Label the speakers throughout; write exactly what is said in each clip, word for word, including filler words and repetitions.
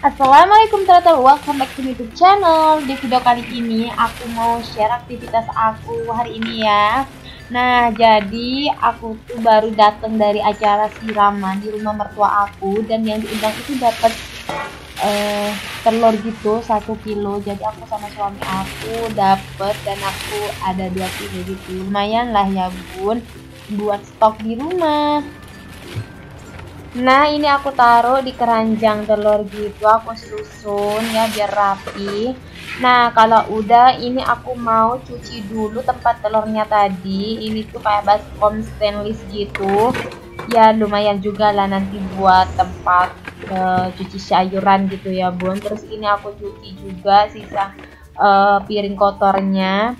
Speaker 1: Assalamualaikum teman-teman, welcome back to YouTube channel. Di video kali ini aku mau share aktivitas aku hari ini ya. Nah, jadi aku tuh baru datang dari acara siraman di rumah mertua aku, dan yang diundang itu dapat uh, telur gitu satu kilo. Jadi aku sama suami aku dapat, dan aku ada dua kilo gitu. Lumayan lah ya bun, buat stok di rumah. Nah, ini aku taruh di keranjang telur gitu, aku susun ya biar rapi. Nah, kalau udah ini aku mau cuci dulu tempat telurnya tadi. Ini tuh kayak baskom stainless gitu. Ya lumayan juga lah nanti buat tempat uh, cuci sayuran gitu ya bun. Terus ini aku cuci juga sisa uh, piring kotornya.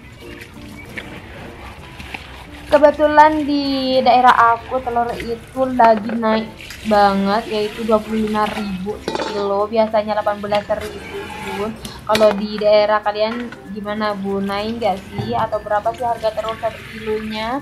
Speaker 1: Kebetulan di daerah aku telur itu lagi naik banget, yaitu dua puluh lima ribu sekilo, biasanya delapan belas ribu bun. Kalau di daerah kalian gimana bun, naik nggak sih, atau berapa sih harga telur satu kilonya?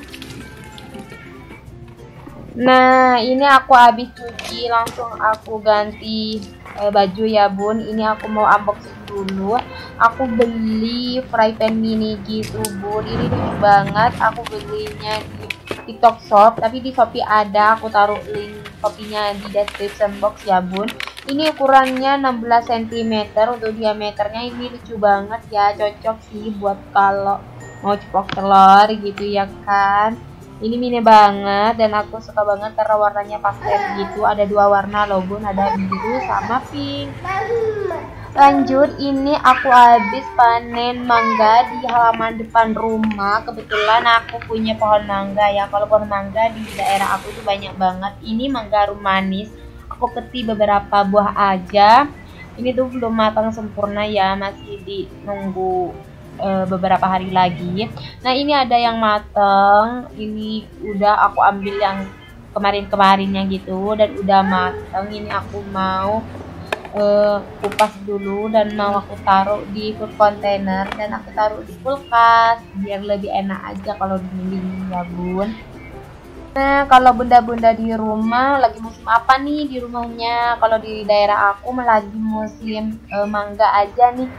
Speaker 1: Nah, ini aku habis cuci langsung aku ganti eh, baju ya bun. Ini aku mau unboxing dulu. Aku beli fry pan mini gitu bun, ini lucu banget. Aku belinya di TikTok Shop, tapi di Shopee ada, aku taruh link Shopee-nya di description box ya bun. Ini ukurannya enam belas sentimeter untuk diameternya. Ini lucu banget ya, cocok sih buat kalau mau ceplok telur gitu ya kan. Ini mini banget, dan aku suka banget karena warnanya pastel gitu. Ada dua warna loh bun, ada biru sama pink. Lanjut, ini aku habis panen mangga di halaman depan rumah. Kebetulan aku punya pohon mangga ya. Kalau pohon mangga di daerah aku tuh banyak banget. Ini mangga manis. Aku petik beberapa buah aja. Ini tuh belum matang sempurna ya, masih di nunggu uh, beberapa hari lagi. Nah, ini ada yang matang. Ini udah aku ambil yang kemarin-kemarinnya gitu, dan udah matang. Ini aku mau Uh, kupas dulu dan mau aku taruh di food container, dan aku taruh di kulkas biar lebih enak aja kalau dingin ya bun. Nah, kalau bunda-bunda di rumah lagi musim apa nih di rumahnya? Kalau di daerah aku lagi musim uh, mangga aja nih.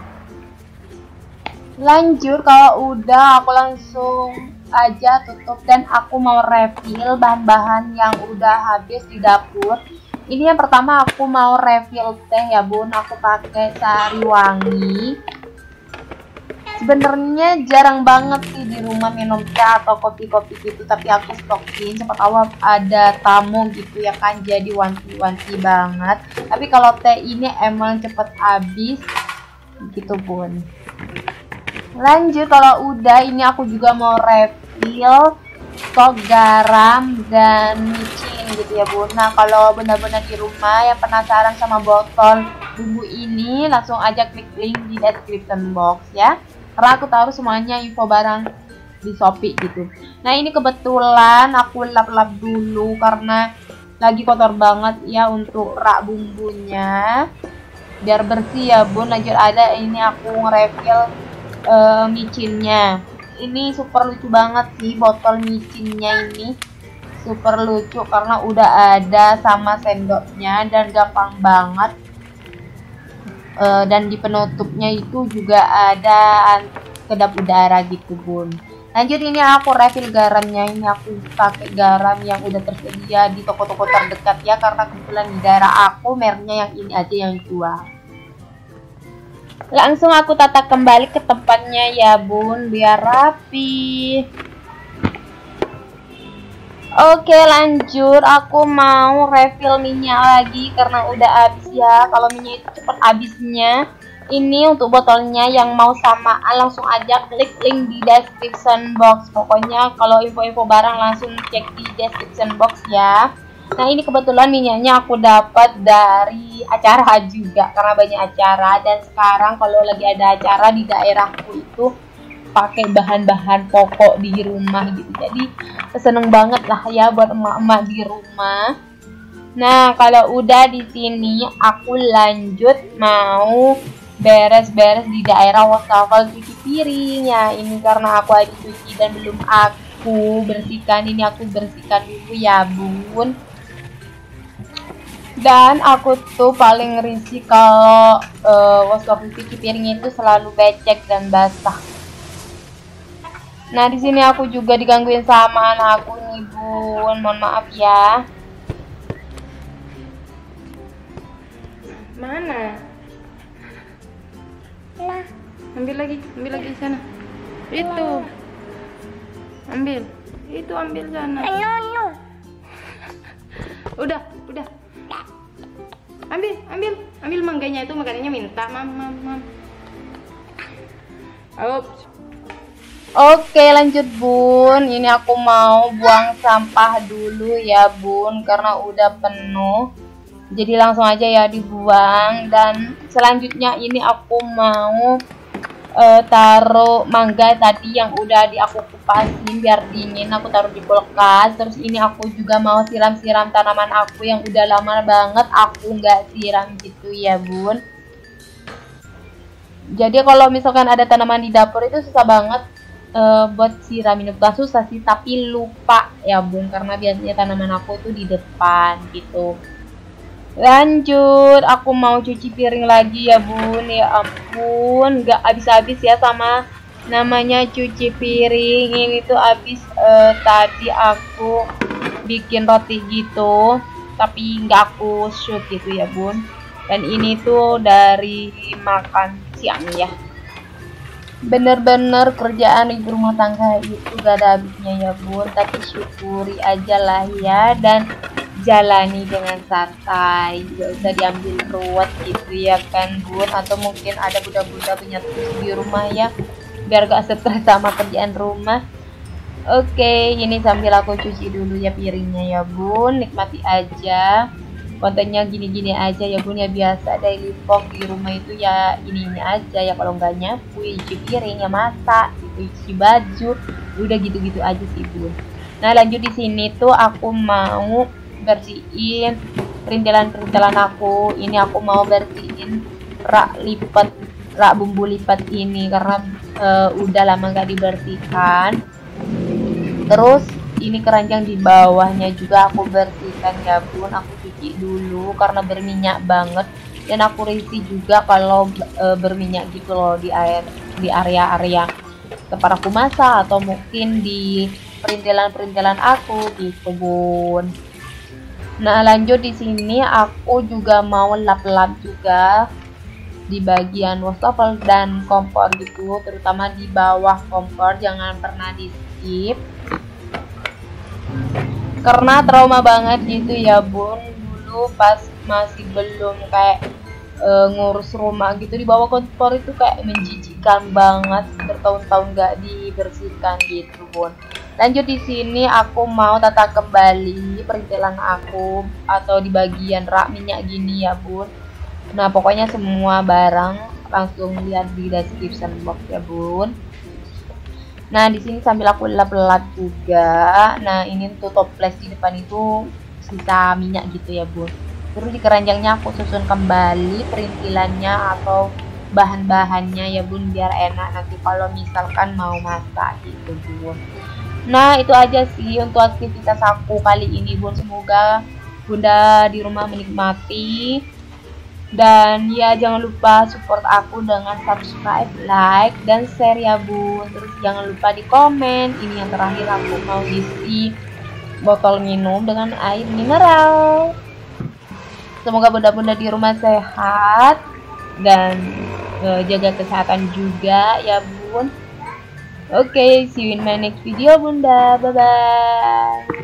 Speaker 1: Lanjut, kalau udah aku langsung aja tutup, dan aku mau refill bahan-bahan yang udah habis di dapur. Ini yang pertama aku mau refill teh ya bun. Aku pakai Sari Wangi. Sebenarnya jarang banget sih di rumah minum teh atau kopi-kopi gitu, tapi aku stokin cepat awal ada tamu gitu ya kan, jadi wanti-wanti banget. Tapi kalau teh ini emang cepet habis gitu bun. Lanjut, kalau udah ini aku juga mau refill stok garam dan micin gitu ya bun. Nah, kalau benar-benar di rumah yang penasaran sama botol bumbu ini, langsung aja klik link di description box ya, karena aku taruh semuanya info barang di Shopee gitu. Nah, ini kebetulan aku lap-lap dulu karena lagi kotor banget ya untuk rak bumbunya, biar bersih ya bun. Lanjut, ada ini aku nge-refill uh, micinnya. Ini super lucu banget sih botol micinnya, ini super lucu karena udah ada sama sendoknya dan gampang banget. E, dan di penutupnya itu juga ada kedap udara gitu bun. Lanjut, ini aku refill garamnya. Ini aku pakai garam yang udah tersedia di toko-toko terdekat ya, karena kebetulan di daerah aku mereknya yang ini aja yang jual. Langsung aku tata kembali ke tempatnya ya bun, biar rapi. Oke, lanjut, aku mau refill minyak lagi karena udah habis ya. Kalau minyak itu cepat habisnya. Ini untuk botolnya yang mau samaan, langsung aja klik link di description box. Pokoknya kalau info-info barang langsung cek di description box ya. Nah, ini kebetulan minyaknya aku dapat dari acara juga, karena banyak acara, dan sekarang kalau lagi ada acara di daerahku itu pakai bahan-bahan pokok di rumah gitu. Jadi seneng banget lah ya buat emak-emak di rumah. Nah, kalau udah di sini aku lanjut mau beres-beres di daerah wastafel cuci piring ya. Ini karena aku habis cuci dan belum aku bersihkan. Ini aku bersihkan dulu ya bun. Dan aku tuh paling risih kalau uh, wastafel cuci piring itu selalu becek dan basah. Nah, di sini aku juga digangguin sama anak aku nih, Bun. Mohon maaf ya. Mana? Lah, ambil lagi, ambil lagi di sana. Itu. Ambil. Itu ambil sana. Udah, udah. Ambil, ambil, ambil mangganya itu, makanannya minta, mam, mam, mam. Ups. Oke, lanjut Bun. Ini aku mau buang sampah dulu ya Bun, karena udah penuh. Jadi langsung aja ya dibuang. Dan selanjutnya ini aku mau uh, taruh mangga tadi yang udah di aku kupasin biar dingin. Aku taruh di kulkas. Terus ini aku juga mau siram-siram tanaman aku yang udah lama banget aku nggak siram gitu ya Bun. Jadi kalau misalkan ada tanaman di dapur itu susah banget uh, buat siramin. Bukan susah sih, tapi lupa ya Bun, karena biasanya tanaman aku itu di depan gitu. Lanjut, aku mau cuci piring lagi ya Bun. Ya ampun, nggak habis-habis ya sama namanya cuci piring. Ini tuh habis uh, tadi aku bikin roti gitu, tapi nggak aku shoot gitu ya Bun. Dan ini tuh dari makan siang ya. Bener-bener kerjaan ibu rumah tangga itu gak ada habisnya ya Bun. Tapi syukuri aja lah ya, dan jalani dengan santai, gak usah diambil ruwet gitu ya kan Bun. Atau mungkin ada budak-budak punya tugas di rumah ya, biar gak stres sama kerjaan rumah. Oke, ini sambil aku cuci dulu ya piringnya ya Bun. Nikmati aja, kontennya gini-gini aja ya Bun ya. Biasa daily vlog di rumah itu ya ini-ini aja ya. Kalau nggak nyapu, cuci piring, ya masak gitu, cuci baju, udah gitu-gitu aja sih Bun. Nah, lanjut di sini tuh aku mau bersihin perintilan-perintilan aku. Ini aku mau bersihin rak lipat, rak bumbu lipat ini karena uh, udah lama nggak dibersihkan. Terus ini keranjang di bawahnya juga aku bersihkan ya Bun. Aku cuci dulu karena berminyak banget, dan aku risih juga kalau uh, berminyak gitu loh di air, di area-area tempat aku masak atau mungkin di perintilan-perintilan aku gitu Bun. Nah, lanjut di sini aku juga mau lap-lap juga di bagian wastafel dan kompor gitu, terutama di bawah kompor. Jangan pernah di skip karena trauma banget gitu ya Bun. Dulu pas masih belum kayak e, ngurus rumah gitu, di bawah kompor itu kayak menjijikkan banget, bertahun-tahun gak dibersihkan gitu Bun. Lanjut di sini aku mau tata kembali perintilan aku atau di bagian rak minyak gini ya Bun. Nah, pokoknya semua barang langsung lihat di description box ya Bun. Nah, di sini sambil aku lap-lap juga. Nah, ini tuh toples di depan itu sisa minyak gitu ya Bun. Terus di keranjangnya aku susun kembali perintilannya atau bahan-bahannya ya Bun, biar enak nanti kalau misalkan mau masak gitu Bun. Nah, itu aja sih untuk aktivitas aku kali ini Bun. Semoga Bunda di rumah menikmati. Dan ya, jangan lupa support aku dengan subscribe, like, dan share ya Bun. Terus jangan lupa di komen. Ini yang terakhir, aku mau isi botol minum dengan air mineral. Semoga bunda-bunda di rumah sehat dan uh, jaga kesehatan juga ya Bun. Oke, okay, see you in my next video Bunda. Bye bye.